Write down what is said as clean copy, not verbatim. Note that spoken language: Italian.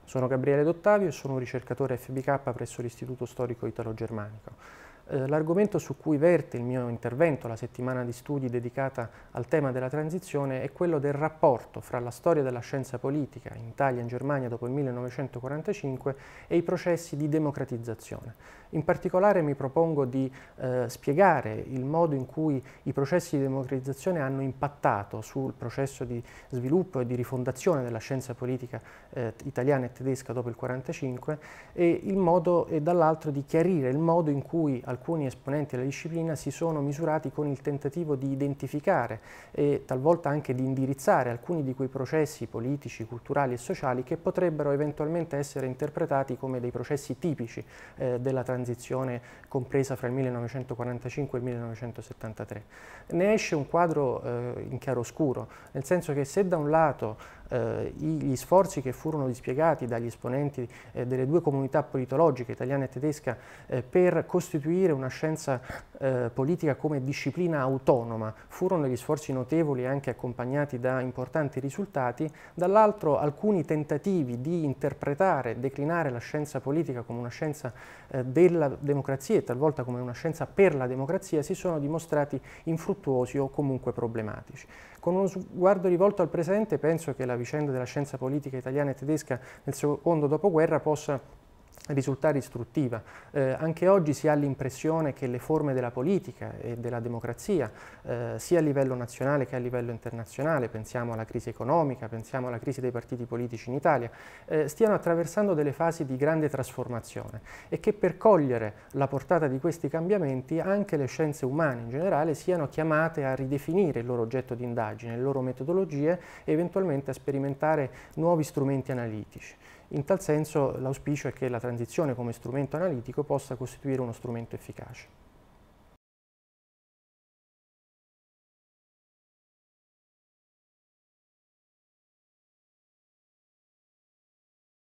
Sono Gabriele D'Ottavio e sono un ricercatore FBK presso l'Istituto Storico Italo-Germanico. L'argomento su cui verte il mio intervento, la settimana di studi dedicata al tema della transizione, è quello del rapporto fra la storia della scienza politica in Italia e in Germania dopo il 1945 e i processi di democratizzazione. In particolare mi propongo di spiegare il modo in cui i processi di democratizzazione hanno impattato sul processo di sviluppo e di rifondazione della scienza politica italiana e tedesca dopo il 1945 e dall'altro di chiarire il modo in cui alcuni esponenti della disciplina si sono misurati con il tentativo di identificare e talvolta anche di indirizzare alcuni di quei processi politici, culturali e sociali che potrebbero eventualmente essere interpretati come dei processi tipici della transizione compresa fra il 1945 e il 1973. Ne esce un quadro in chiaroscuro, nel senso che se da un lato gli sforzi che furono dispiegati dagli esponenti delle due comunità politologiche, italiana e tedesca, per costituire una scienza politica come disciplina autonoma, furono degli sforzi notevoli anche accompagnati da importanti risultati, dall'altro alcuni tentativi di interpretare, declinare la scienza politica come una scienza della democrazia e talvolta come una scienza per la democrazia si sono dimostrati infruttuosi o comunque problematici. Con uno sguardo rivolto al presente penso che la vicenda della scienza politica italiana e tedesca nel secondo dopoguerra possa risultare istruttiva. Anche oggi si ha l'impressione che le forme della politica e della democrazia, sia a livello nazionale che a livello internazionale, pensiamo alla crisi economica, pensiamo alla crisi dei partiti politici in Italia, stiano attraversando delle fasi di grande trasformazione e che per cogliere la portata di questi cambiamenti anche le scienze umane in generale siano chiamate a ridefinire il loro oggetto di indagine, le loro metodologie e eventualmente a sperimentare nuovi strumenti analitici. In tal senso l'auspicio è che la transizione come strumento analitico possa costituire uno strumento efficace.